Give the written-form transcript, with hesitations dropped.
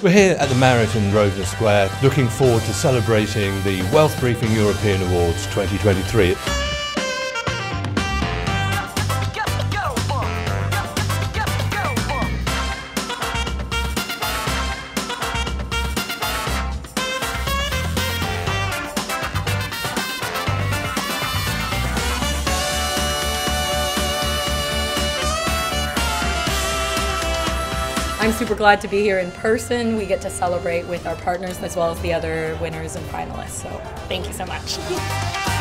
We're here at the Marriott in Grosvenor Square, looking forward to celebrating the WealthBriefing European Awards 2023. I'm super glad to be here in person. We get to celebrate with our partners as well as the other winners and finalists. So thank you so much.